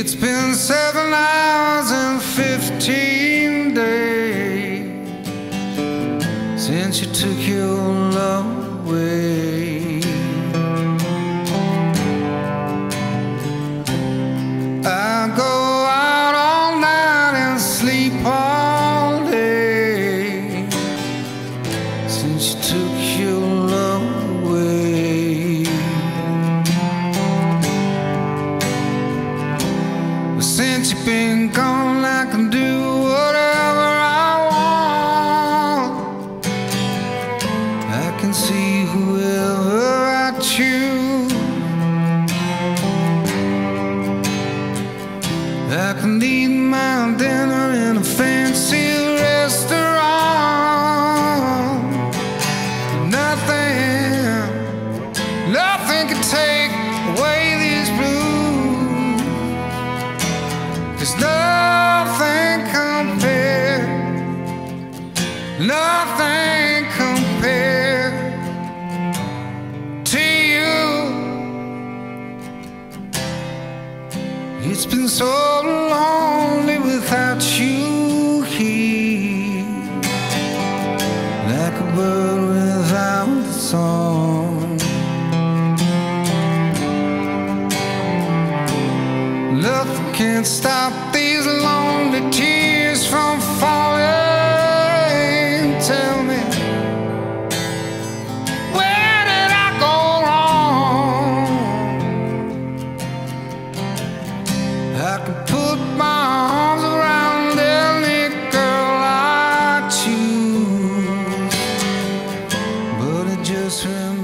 It's been 7 hours and 15 days since you took your love away. I go out all night and sleep all day since you took your love away. Since you've been gone, I can do whatever I want. I can see whoever I choose. I can eat my dinner in a fancy restaurant. Nothing can take away these blues. There's nothing compared to you. It's been so lonely without you here, like a bird without a song. Nothing can stop these lonely tears from falling. Tell me, where did I go wrong? I can put my arms around any girl I choose, but it just reminds